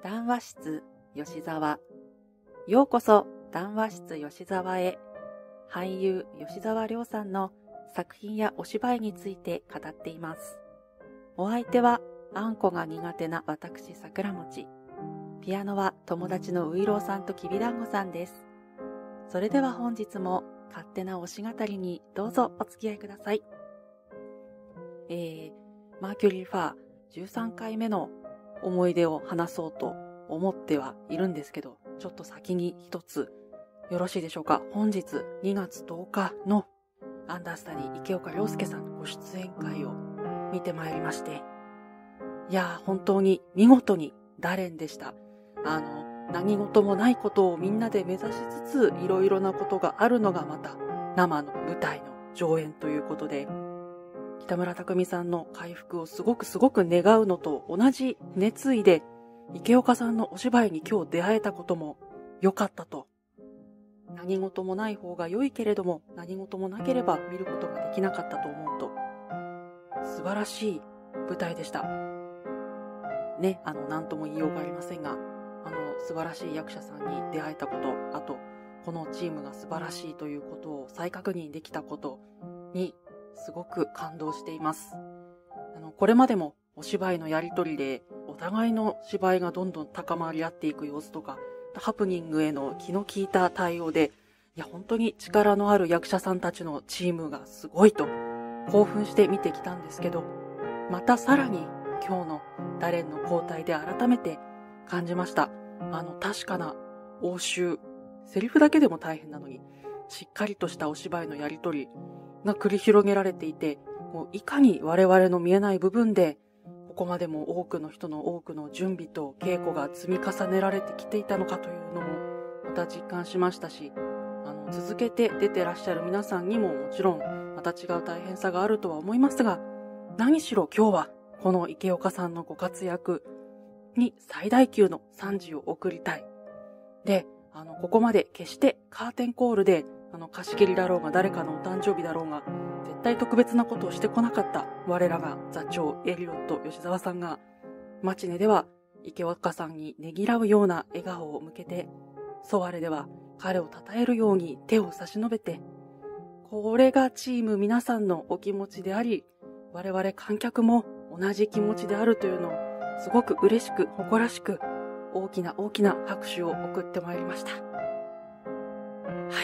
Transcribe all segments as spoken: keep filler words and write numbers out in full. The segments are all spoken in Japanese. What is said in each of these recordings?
談話室吉沢。ようこそ談話室吉沢へ。俳優吉沢亮さんの作品やお芝居について語っています。お相手はあんこが苦手な私桜餅。ピアノは友達のういろうさんときびだんごさんです。それでは本日も勝手な推し語りにどうぞお付き合いください。えー、マーキュリーファーじゅうさんかいめの思い出を話そうと思ってはいるんですけど、ちょっと先に一つよろしいでしょうか。本日にがつとおかのアンダースタディ池岡亮介さんのご出演会を見てまいりまして、いやー本当に見事にダレンでした。あの何事もないことをみんなで目指しつつ、いろいろなことがあるのがまた生の舞台の上演ということで、北村匠海さんの回復をすごくすごく願うのと同じ熱意で、池岡さんのお芝居に今日出会えたことも良かったと。何事もない方が良いけれども、何事もなければ見ることができなかったと思うと、素晴らしい舞台でした。ね、あの、なんとも言いようがありませんが、あの、素晴らしい役者さんに出会えたこと、あと、このチームが素晴らしいということを再確認できたことに、すごく感動しています。あの、これまでもお芝居のやりとりで、お互いの芝居がどんどん高まり合っていく様子とか、ハプニングへの気の利いた対応で、いや、本当に力のある役者さんたちのチームがすごいと、興奮して見てきたんですけど、またさらに今日のダレンの交代で改めて感じました。あの、確かな応酬、セリフだけでも大変なのに、しっかりとしたお芝居のやりとりが繰り広げられていて、もういかに我々の見えない部分で、ここまでも多くの人の多くの準備と稽古が積み重ねられてきていたのかというのも、また実感しましたし、あの、続けて出てらっしゃる皆さんにももちろん、また違う大変さがあるとは思いますが、何しろ今日は、この池岡さんのご活躍に最大級の賛辞を送りたい。で、あの、ここまで決してカーテンコールで、あの、貸し切りだろうが誰かのお誕生日だろうが、絶対特別なことをしてこなかった我らが座長エリオット吉沢さんが、マチネでは池岡さんにねぎらうような笑顔を向けて、ソワレでは彼を称えるように手を差し伸べて、これがチーム皆さんのお気持ちであり、我々観客も同じ気持ちであるというのをすごく嬉しく誇らしく大きな大きな拍手を送ってまいりました。はい。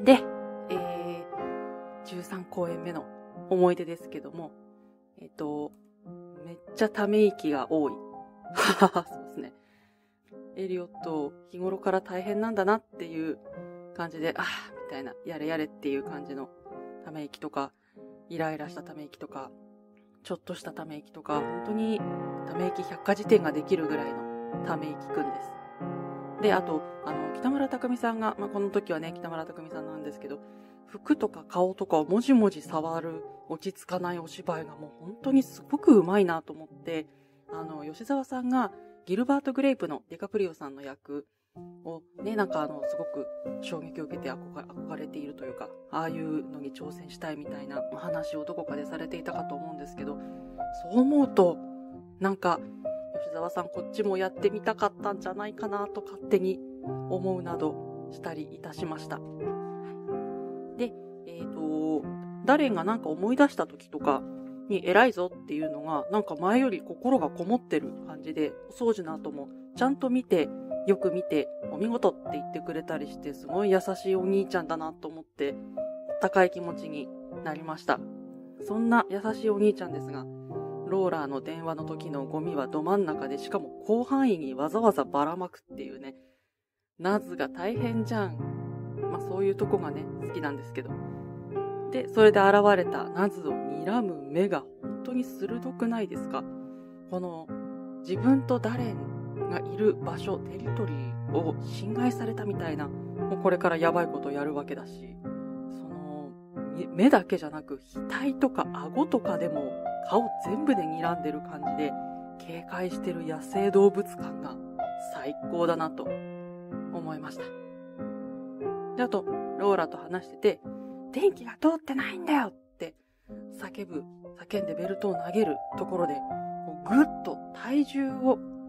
で、えー、じゅうさんこうえんめの思い出ですけども、えっと、めっちゃため息が多い。ははは、そうですね。エリオット、日頃から大変なんだなっていう感じで、あーみたいな、やれやれっていう感じのため息とか、イライラしたため息とか、ちょっとしたため息とか、本当にため息百科事典ができるぐらいのため息くんです。で、あと、あの、北村匠海さんが、まあ、この時はね、北村匠海さんなんですけど、服とか顔とかをもじもじ触る、落ち着かないお芝居がもう本当にすごく上手いなと思って、あの、吉沢さんがギルバート・グレイプのディカプリオさんの役をね、なんかあの、すごく衝撃を受けて憧 れ, 憧れているというか、ああいうのに挑戦したいみたいなお話をどこかでされていたかと思うんですけど、そう思うと、なんか、吉沢さんこっちもやってみたかったんじゃないかなと勝手に思うなどしたりいたしました。で、えっと、ダレンがなんか思い出した時とかに偉いぞっていうのが、なんか前より心がこもってる感じで、お掃除の後もちゃんと見て、よく見て、お見事って言ってくれたりして、すごい優しいお兄ちゃんだなと思って、あったかい気持ちになりました。そんな優しいお兄ちゃんですが、ローラーの電話の時のゴミはど真ん中で、しかも広範囲にわざわざばらまくっていうね。ナズが大変じゃん。まあそういうとこがね、好きなんですけど。で、それで現れたナズを睨む目が本当に鋭くないですか？この自分とダレンがいる場所、テリトリーを侵害されたみたいな、もうこれからやばいことをやるわけだし、その目だけじゃなく額とか顎とかでも顔全部で睨んでる感じで警戒してる野生動物感が最高だなと思いました。で、あとローラと話してて、電気が通ってないんだよって叫ぶ、叫んでベルトを投げるところでぐっと体重を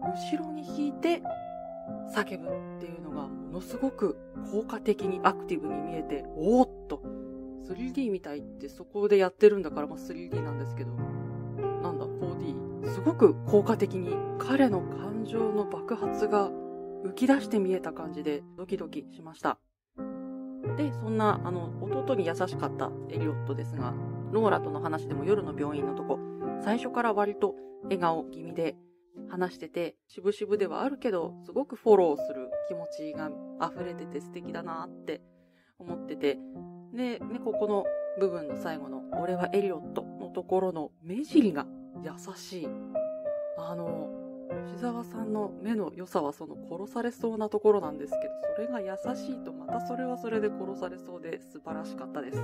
後ろに引いて叫ぶっていうのがものすごく効果的にアクティブに見えて、おーっと スリーディー みたいってそこでやってるんだから、まあ、スリーディー なんですけど、なんだ フォーディー、すごく効果的に彼の感情の爆発が浮き出して見えた感じでドキドキしました。で、そんなあの弟に優しかったエリオットですが、ローラとの話でも夜の病院のとこ、最初から割と笑顔気味で話してて、渋々ではあるけどすごくフォローする気持ちが溢れてて素敵だなって思ってて、で、ね、ここの部分の最後の俺はエリオットのところの目尻が優しい。あの吉沢さんの目の良さはその殺されそうなところなんですけど、それが優しいとまたそれはそれで殺されそうで素晴らしかったです。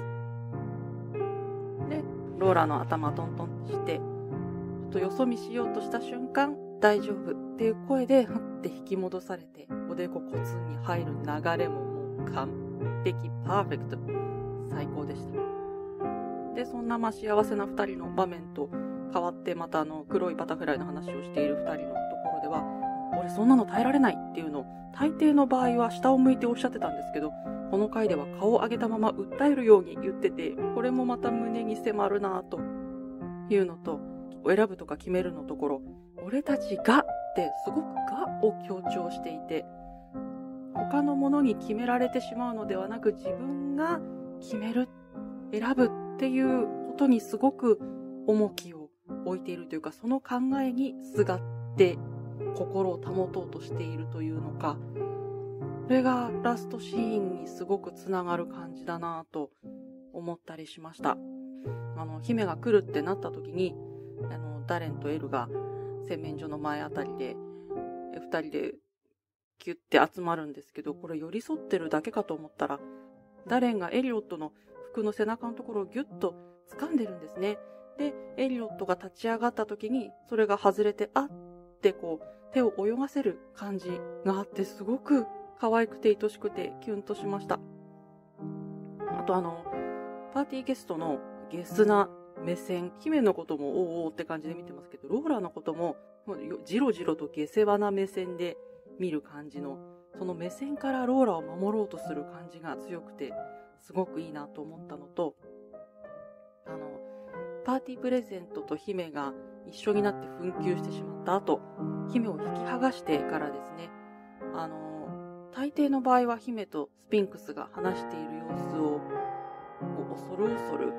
で、ローラの頭トントンして、ちょっとよそ見しようとした瞬間、大丈夫っていう声でふって引き戻されて、おでこコツンに入る流れももう完璧パーフェクト、最高でした。で、そんなまあ幸せなふたりの場面と変わって、またあの黒いバタフライの話をしているふたりのところでは、俺そんなの耐えられないっていうのを大抵の場合は下を向いておっしゃってたんですけど、この回では顔を上げたまま訴えるように言ってて、これもまた胸に迫るなぁというのと、選ぶとか決めるのところ、俺たちがってすごくがを強調していて、他のものに決められてしまうのではなく、自分が決める、選ぶっていうことにすごく重きを置いているというか、その考えにすがって心を保とうとしているというのか、それがラストシーンにすごくつながる感じだなぁと思ったりしました。あの姫が来るってなった時に、あのダレンとエルが洗面所の前あたりでふたりでキュッて集まるんですけど、これ寄り添ってるだけかと思ったら、ダレンがエリオットの服の背中のところをギュッと掴んでるんですね。で、エリオットが立ち上がった時にそれが外れて、あってこう手を泳がせる感じがあって、すごく可愛くて愛しくてキュンとしました。あとあのパーティーゲストのゲスな目線、姫のこともおーおーって感じで見てますけど、ローラのこともじろじろと下世話な目線で見る感じの、その目線からローラを守ろうとする感じが強くてすごくいいなと思ったのと、あのパーティープレゼントと姫が一緒になって紛糾してしまった後、姫を引き剥がしてからですね、あの大抵の場合は姫とスピンクスが話している様子をこう恐る恐る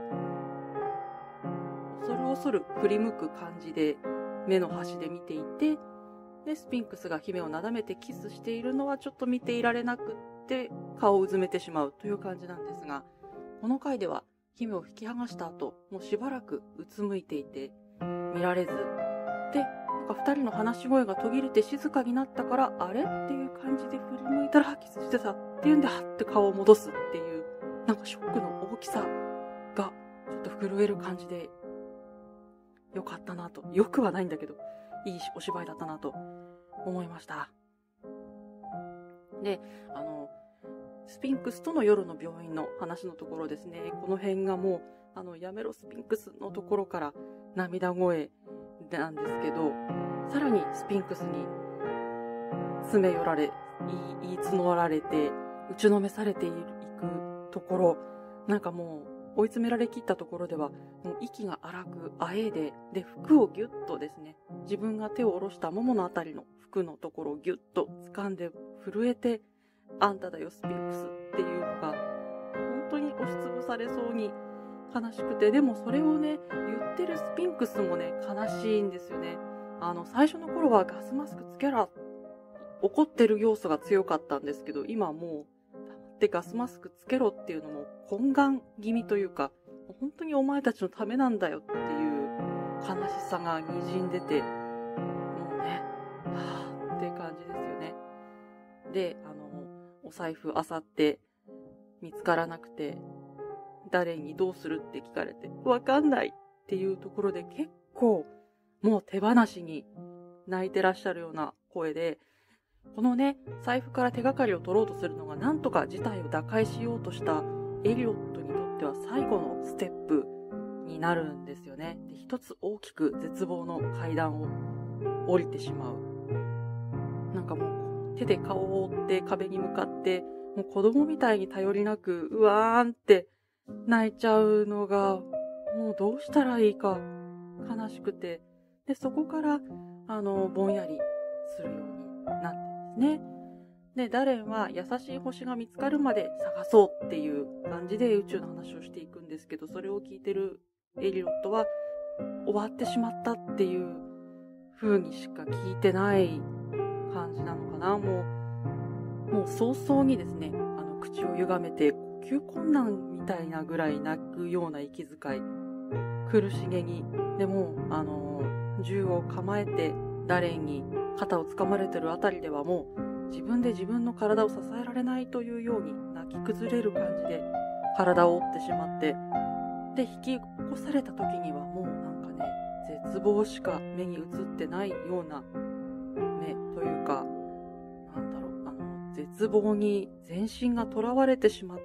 恐る恐る振り向く感じで目の端で見ていて、でスピンクスが姫をなだめてキスしているのはちょっと見ていられなくって顔をうずめてしまうという感じなんですが、この回では姫を引き剥がした後もうしばらくうつむいていて見られず、でなんかふたりの話し声が途切れて静かになったから、あれっていう感じで振り向いたらキスしてたっていうんで、はって顔を戻すっていう、なんかショックの大きさがちょっと震える感じでよかったなと、よくはないんだけどいいお芝居だったなと思いました。で、あのスピンクスとの夜の病院の話のところですね、この辺がもうあのやめろスピンクスのところから涙声なんですけど、さらにスピンクスに詰め寄られ、言い募られて打ちのめされていくところ、なんかもう追い詰められきったところではもう息が荒くあえいで、で服をギュッとですね、自分が手を下ろしたもものあたりの服のところをギュッと掴んで震えて、あんただよスピンクスっていうのが本当に押しつぶされそうに悲しくて、でもそれをね言ってるスピンクスもね悲しいんですよね。あの最初の頃はガスマスクつけろ、怒ってる要素が強かったんですけど、今はもう黙ってガスマスクつけろっていうのも懇願気味というか、本当にお前たちのためなんだよっていう悲しさがにじんでて、もうねはぁって感じですよね。で、あのお財布あさって見つからなくて、誰にどうするって聞かれてわかんないっていうところで、結構もう手放しに泣いてらっしゃるような声で、このね財布から手がかりを取ろうとするのがなんとか事態を打開しようとしたエリオットにとっては最後のステップになるんですよね。で、一つ大きく絶望の階段を降りてしまうなんかもう手で顔を覆って壁に向かって、もう子供みたいに頼りなく、うわーんって泣いちゃうのが、もうどうしたらいいか悲しくて、で、そこから、あの、ぼんやりするようになってですね。で、ダレンは優しい星が見つかるまで探そうっていう感じで宇宙の話をしていくんですけど、それを聞いてるエリロットは終わってしまったっていう風にしか聞いてない感じなのかな。もう、もう早々にですね、あの、口を歪めて呼吸困難みたいなぐらい泣くような息遣い、苦しげに、でも、あの、銃を構えてダレンに肩をつかまれてるあたりではもう、自分で自分の体を支えられないというように泣き崩れる感じで体を折ってしまって、で引き起こされた時にはもうなんかね、絶望しか目に映ってないような目というか、なんだろう、あの絶望に全身がとらわれてしまって、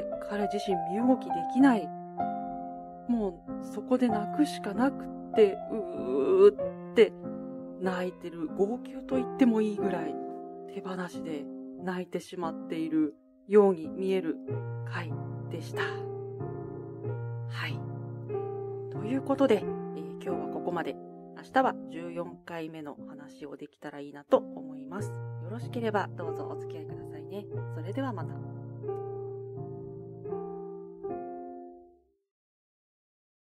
彼自身身動きできない、もうそこで泣くしかなくって、うーって泣いてる、号泣と言ってもいいぐらい手放しで泣いてしまっているように見える回でした。はい。ということで、えー、今日はここまで。明日はじゅうよんかいめの話をできたらいいなと思います。よろしければどうぞお付き合いくださいね。それではまた。